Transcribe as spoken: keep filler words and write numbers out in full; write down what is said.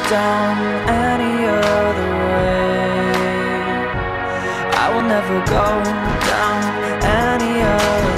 down any other way. I will never go down any other way.